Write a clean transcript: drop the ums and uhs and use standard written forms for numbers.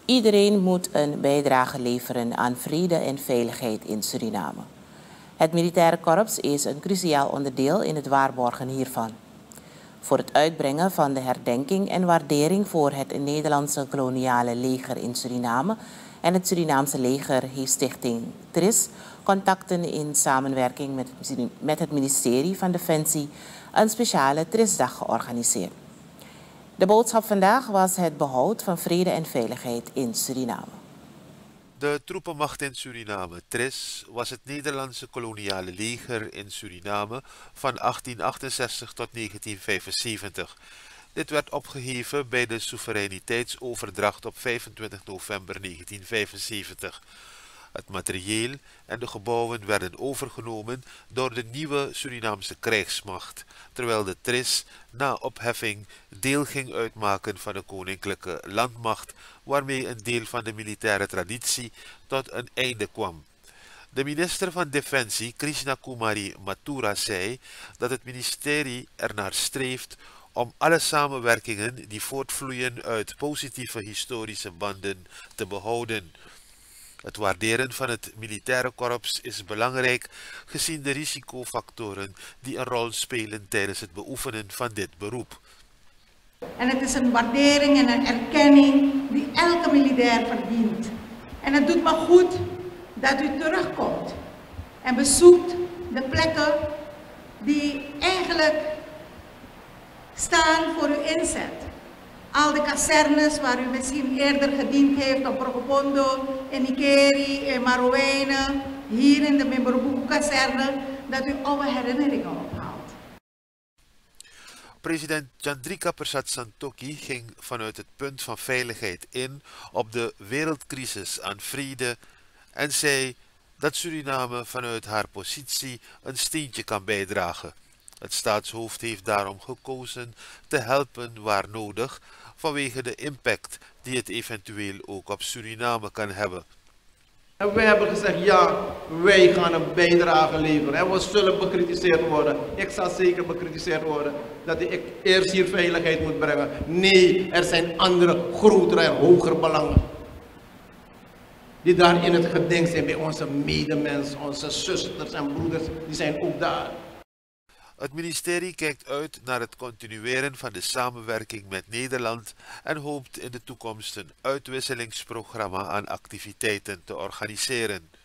Iedereen moet een bijdrage leveren aan vrede en veiligheid in Suriname. Het militaire korps is een cruciaal onderdeel in het waarborgen hiervan. Voor het uitbrengen van de herdenking en waardering voor het Nederlandse koloniale leger in Suriname en het Surinaamse leger heeft Stichting TRIS contacten in samenwerking met het ministerie van Defensie een speciale TRIS-dag georganiseerd. De boodschap vandaag was het behoud van vrede en veiligheid in Suriname. De troepenmacht in Suriname, TRIS, was het Nederlandse koloniale leger in Suriname van 1868 tot 1975. Dit werd opgeheven bij de soevereiniteitsoverdracht op 25 november 1975. Het materieel en de gebouwen werden overgenomen door de nieuwe Surinaamse krijgsmacht, terwijl de TRIS na opheffing deel ging uitmaken van de koninklijke landmacht, waarmee een deel van de militaire traditie tot een einde kwam. De minister van Defensie, Krishna Kumari Mathura, zei dat het ministerie ernaar streeft om alle samenwerkingen die voortvloeien uit positieve historische banden te behouden. Het waarderen van het militaire korps is belangrijk gezien de risicofactoren die een rol spelen tijdens het beoefenen van dit beroep. En het is een waardering en een erkenning die elke militair verdient. En het doet me goed dat u terugkomt en bezoekt de plekken die eigenlijk staan voor uw inzet. Al de kazernes waar u misschien eerder gediend heeft op Progopondo, in Ikeri, in Marowijnen, hier in de Memberboek-kazerne, dat u oude herinneringen ophaalt. President Chandrika Persat Santokhi ging vanuit het punt van veiligheid in op de wereldcrisis aan vrede en zei dat Suriname vanuit haar positie een steentje kan bijdragen. Het staatshoofd heeft daarom gekozen te helpen waar nodig vanwege de impact die het eventueel ook op Suriname kan hebben. En we hebben gezegd, ja, wij gaan een bijdrage leveren. En we zullen bekritiseerd worden. Ik zal zeker bekritiseerd worden dat ik eerst hier veiligheid moet brengen. Nee, er zijn andere, grotere en hogere belangen. Die daar in het geding zijn bij onze medemensen, onze zusters en broeders, die zijn ook daar. Het ministerie kijkt uit naar het continueren van de samenwerking met Nederland en hoopt in de toekomst een uitwisselingsprogramma aan activiteiten te organiseren.